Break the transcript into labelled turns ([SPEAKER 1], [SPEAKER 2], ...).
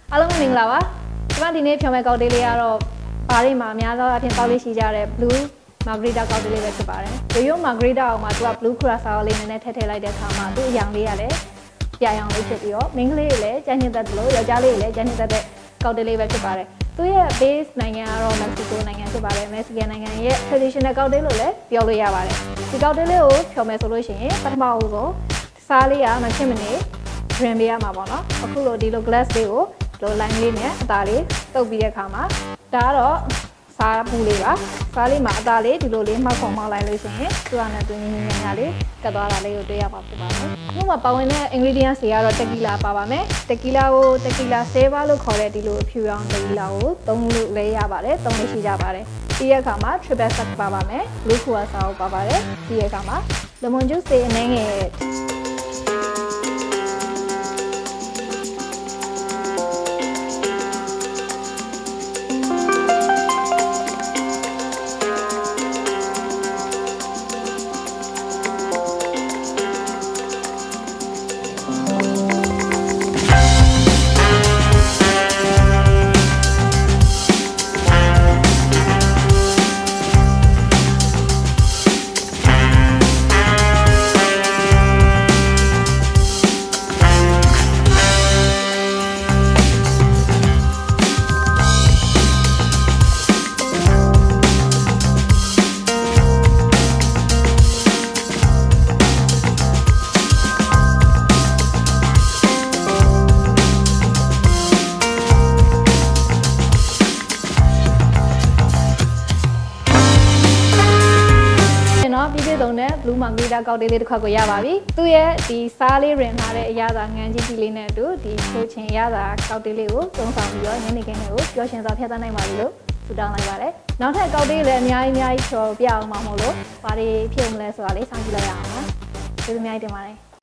[SPEAKER 1] အားလုံးမင်္ဂလာပါကျွန်မဒီနေ့ဖြောင်းမဲ့ကောက်တေးလေးကတော့ဘာတွေမှာအများသောအဖြစ်ကောက်လေးရှိကြတဲ့ blue margarita ကောက်တေးလေးပဲဖြစ်ပါတယ်ရိုးရိုး margarita အောင်မှာသူက blue curacao လေးနည်းနည်းထည့်လိုက်တဲ့အခါမှာသူ့အရောင်လေးကလည်းပြာရောင်လေးဖြစ်ပြီးတော့မိန်းကလေးတွေလည်းကြမ်းညှက်တတ်တယ်လို့ယောက်ျားလေးတွေလည်းကြမ်းညှက်တတ်တဲ့ကောက်တေးလေးပဲဖြစ်ပါတယ်သူရဲ့ base နိုင်ငံကတော့ Mexico နိုင်ငံဖြစ်ပါတယ် Mexican နိုင်ငံရဲ့ traditional ကောက်တေးလို့လည်းပြောလို့ရပါတယ်ဒီကောက်တေးလေးကိုဖြောင်းမဲ့ဆိုလို့ရှိရင်ပထမဦးဆုံးစားလေးကမဖြစ်မနေ drain ပေးရမှာပေါ့နော်အခုလိုဒီလို glass လေးကိုလို line လေးနဲ့အသားလေးတုပ်ပြီးတဲ့အခါမှာဒါကတော့စားပူလေးပါစားလေးမှာအသားလေးဒီလိုလေးမှောက်ခုံမောက်လိုက်လို့ရှိရင်သူကနဲ့တွင်းငင်းငင်းညာလေးကတ်သွားတာလေးကိုတွေ့ရပါဖြစ်ပါတယ်။ဒီမှာပါဝင်တဲ့ ingredients တွေကတော့ tequila ပါပါမယ်။ tequila ကို tequila saver လို့ခေါ်တဲ့ဒီလိုဖြူရောင် tequila ကိုသုံးလို့လည်းရပါတယ်။သုံးလို့ရှိကြပါတယ်။ဒီရဲ့အခါမှာ triple sec ပါပါမယ်။ blue curacao ပါပါတယ်။ဒီရဲ့အခါမှာ lemon juice တွေအနည်းငယ်ပြီးပြည့်စုံတဲ့ blue margarita ကောက်တေးလေးတစ်ခါကိုရပါပြီ။သူ့ရဲ့ဒီစားလေးရင်ထားတဲ့အရာသာငံကြီးကြီးလေးနဲ့အတူဒီချိုးချင်အရာသာကောက်တေးလေးကိုသုံးဆောင်ပြီးတော့ညနေခင်းလေးကိုပျော်ရွှင်စွာဖြတ်သန်းနိုင်ပါလို့ဆုတောင်းလိုက်ပါတယ်။နောက်ထပ်ကောက်တေးလည်းအများကြီးဖြော်ပြအောင်မှာမို့လို့ဘာတွေဖြစ်မလဲဆိုတာလေးစောင့်ကြည့်လိုက်ရအောင်နော်။ကျေးဇူးအများကြီးတင်ပါတယ်။